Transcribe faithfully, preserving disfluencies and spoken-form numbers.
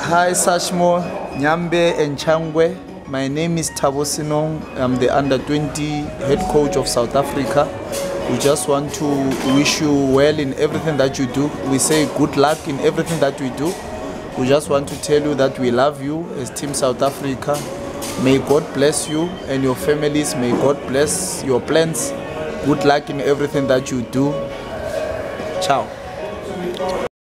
Hi Sashmo, Nyambe and Changwe. My name is Thabo Sinong. I'm the under twenty head coach of South Africa. We just want to wish you well in everything that you do. We say good luck in everything that we do. We just want to tell you that we love you as Team South Africa. May God bless you and your families. May God bless your plans. Good luck in everything that you do. Ciao.